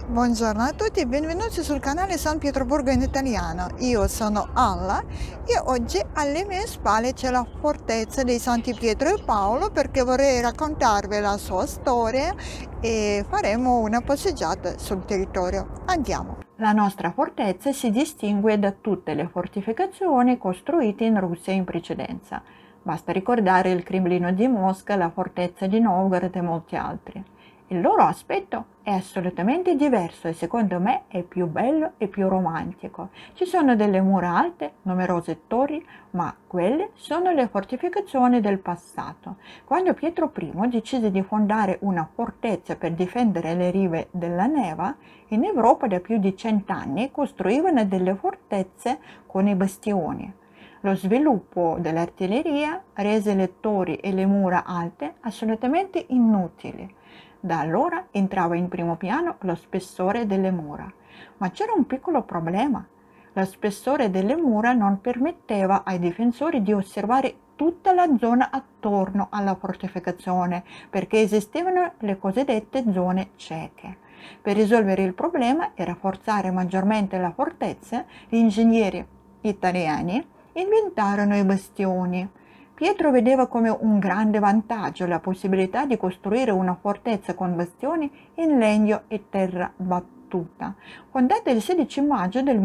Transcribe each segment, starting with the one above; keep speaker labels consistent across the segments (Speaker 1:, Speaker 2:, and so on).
Speaker 1: Buongiorno a tutti e benvenuti sul canale San Pietroburgo in italiano. Io sono Alla e oggi alle mie spalle c'è la fortezza dei Santi Pietro e Paolo perché vorrei raccontarvi la sua storia e faremo una passeggiata sul territorio. Andiamo.
Speaker 2: La nostra fortezza si distingue da tutte le fortificazioni costruite in Russia in precedenza. Basta ricordare il Cremlino di Mosca, la fortezza di Novgorod e molti altri. Il loro aspetto è assolutamente diverso e secondo me è più bello e più romantico. Ci sono delle mura alte, numerose torri, ma quelle sono le fortificazioni del passato. Quando Pietro I decise di fondare una fortezza per difendere le rive della Neva, in Europa da più di 100 anni costruivano delle fortezze con i bastioni. Lo sviluppo dell'artiglieria rese le torri e le mura alte assolutamente inutili. Da allora entrava in primo piano lo spessore delle mura. Ma c'era un piccolo problema. Lo spessore delle mura non permetteva ai difensori di osservare tutta la zona attorno alla fortificazione, perché esistevano le cosiddette zone cieche. Per risolvere il problema e rafforzare maggiormente la fortezza, gli ingegneri italiani inventarono i bastioni. Pietro vedeva come un grande vantaggio la possibilità di costruire una fortezza con bastioni in legno e terra battuta. Fondata il 16 maggio del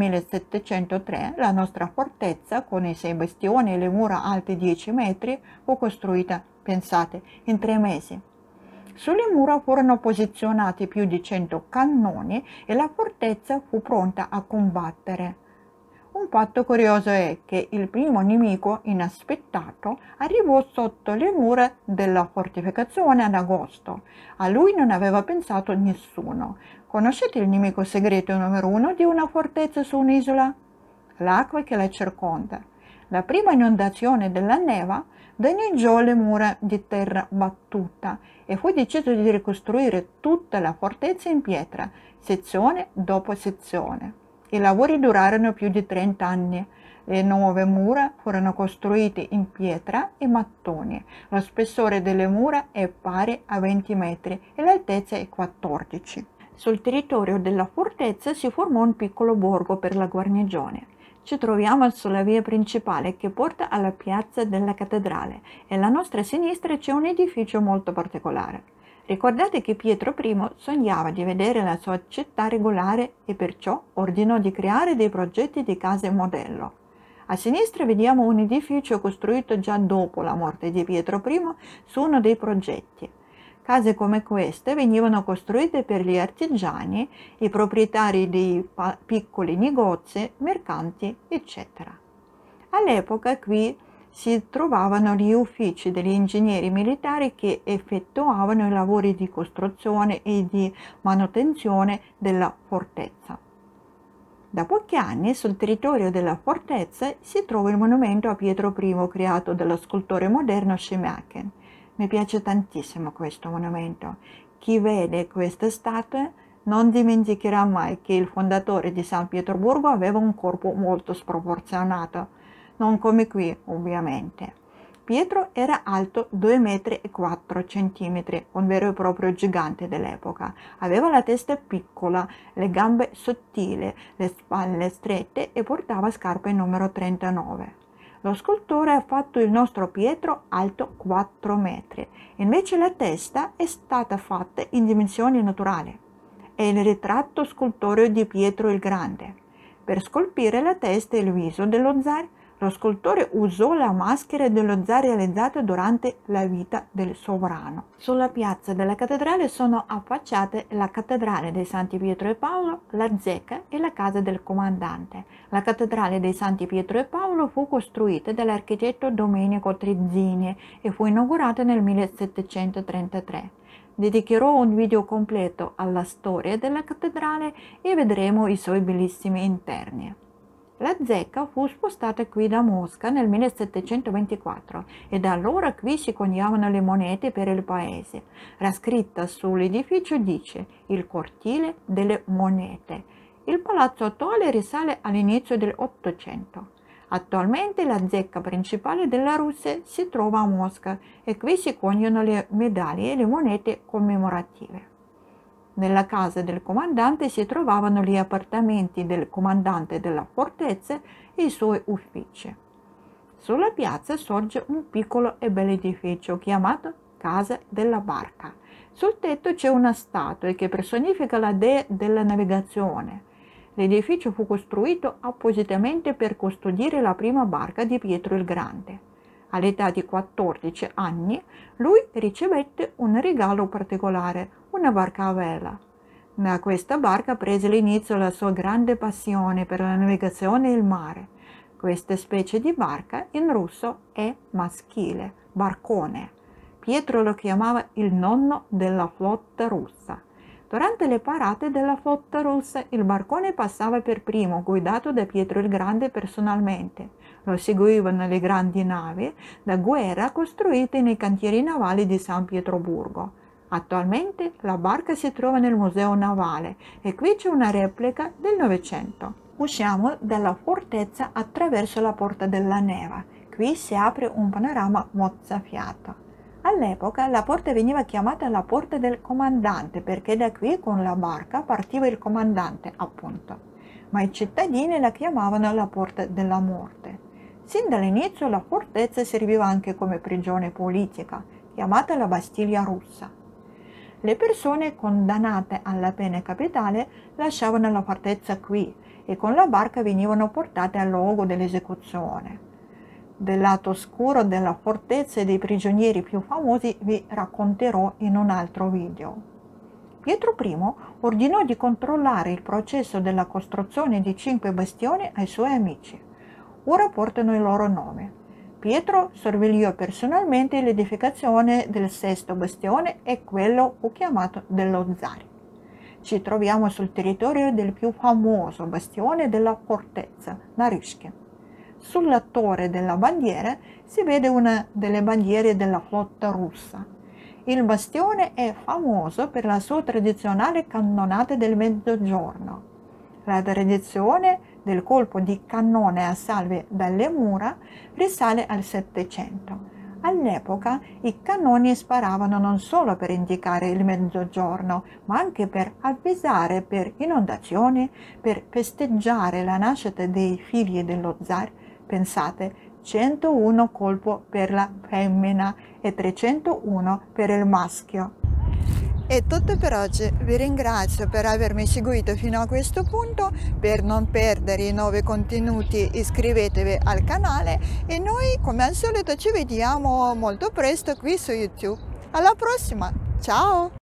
Speaker 2: 1703, la nostra fortezza, con i 6 bastioni e le mura alte 10 metri, fu costruita, pensate, in 3 mesi. Sulle mura furono posizionati più di 100 cannoni e la fortezza fu pronta a combattere. Un fatto curioso è che il primo nemico inaspettato arrivò sotto le mura della fortificazione ad agosto. A lui non aveva pensato nessuno. Conoscete il nemico segreto numero 1 di una fortezza su un'isola? L'acqua che la circonda. La prima inondazione della neva danneggiò le mura di terra battuta e fu deciso di ricostruire tutta la fortezza in pietra, sezione dopo sezione. I lavori durarono più di 30 anni. Le nuove mura furono costruite in pietra e mattoni. Lo spessore delle mura è pari a 20 metri e l'altezza è 14. Sul territorio della fortezza si formò un piccolo borgo per la guarnigione. Ci troviamo sulla via principale che porta alla piazza della cattedrale e alla nostra sinistra c'è un edificio molto particolare. Ricordate che Pietro I sognava di vedere la sua città regolare e perciò ordinò di creare dei progetti di case modello. A sinistra vediamo un edificio costruito già dopo la morte di Pietro I su uno dei progetti. Case come queste venivano costruite per gli artigiani, i proprietari dei piccoli negozi, mercanti, eccetera. All'epoca qui si trovavano gli uffici degli ingegneri militari che effettuavano i lavori di costruzione e di manutenzione della fortezza. Da pochi anni sul territorio della fortezza si trova il monumento a Pietro I creato dallo scultore moderno Schumacher. Mi piace tantissimo questo monumento. Chi vede queste statue non dimenticherà mai che il fondatore di San Pietroburgo aveva un corpo molto sproporzionato, non come qui ovviamente. Pietro era alto 2,4 metri, un vero e proprio gigante dell'epoca. Aveva la testa piccola, le gambe sottili, le spalle strette e portava scarpe numero 39. Lo scultore ha fatto il nostro Pietro alto 4 metri, invece la testa è stata fatta in dimensioni naturali. È il ritratto scultoreo di Pietro il Grande. Per scolpire la testa e il viso dello zar, lo scultore usò la maschera dello zar realizzata durante la vita del sovrano. Sulla piazza della cattedrale sono affacciate la cattedrale dei Santi Pietro e Paolo, la zecca e la casa del comandante. La cattedrale dei Santi Pietro e Paolo fu costruita dall'architetto Domenico Trizzini e fu inaugurata nel 1733. Dedicherò un video completo alla storia della cattedrale e vedremo i suoi bellissimi interni. La zecca fu spostata qui da Mosca nel 1724 e da allora qui si coniavano le monete per il paese. La scritta sull'edificio dice «Il cortile delle monete». Il palazzo attuale risale all'inizio dell'Ottocento. Attualmente la zecca principale della Russia si trova a Mosca e qui si coniano le medaglie e le monete commemorative. Nella casa del comandante si trovavano gli appartamenti del comandante della fortezza e i suoi uffici. Sulla piazza sorge un piccolo e bel edificio chiamato Casa della Barca. Sul tetto c'è una statua che personifica la dea della navigazione. L'edificio fu costruito appositamente per custodire la prima barca di Pietro il Grande. All'età di 14 anni lui ricevette un regalo particolare, una barca a vela. Da questa barca prese l'inizio la sua grande passione per la navigazione e il mare. Questa specie di barca in russo è maschile, barcone. Pietro lo chiamava il nonno della flotta russa. Durante le parate della flotta russa il barcone passava per primo, guidato da Pietro il Grande personalmente. Lo seguivano le grandi navi da guerra costruite nei cantieri navali di San Pietroburgo. Attualmente la barca si trova nel Museo Navale e qui c'è una replica del Novecento. Usciamo dalla fortezza attraverso la Porta della Neva. Qui si apre un panorama mozzafiato. All'epoca la porta veniva chiamata la Porta del Comandante perché da qui con la barca partiva il comandante, appunto. Ma i cittadini la chiamavano la Porta della Morte. Sin dall'inizio la fortezza serviva anche come prigione politica, chiamata la Bastiglia russa. Le persone condannate alla pena capitale lasciavano la fortezza qui e con la barca venivano portate al luogo dell'esecuzione. Del lato oscuro della fortezza e dei prigionieri più famosi vi racconterò in un altro video. Pietro I ordinò di controllare il processo della costruzione di 5 bastioni ai suoi amici. Ora portano il loro nome. Pietro sorvegliò personalmente l'edificazione del 6° bastione e quello fu chiamato dello Zar. Ci troviamo sul territorio del più famoso bastione della fortezza, Naryshkin. Sulla torre della bandiera si vede una delle bandiere della flotta russa. Il bastione è famoso per la sua tradizionale cannonata del mezzogiorno. La tradizione del colpo di cannone a salve dalle mura risale al Settecento. All'epoca i cannoni sparavano non solo per indicare il mezzogiorno, ma anche per avvisare per inondazioni, per festeggiare la nascita dei figli dello zar. Pensate, 101 colpo per la femmina e 301 per il maschio.
Speaker 1: È tutto per oggi, vi ringrazio per avermi seguito fino a questo punto. Per non perdere i nuovi contenuti iscrivetevi al canale e noi come al solito ci vediamo molto presto qui su YouTube. Alla prossima, ciao!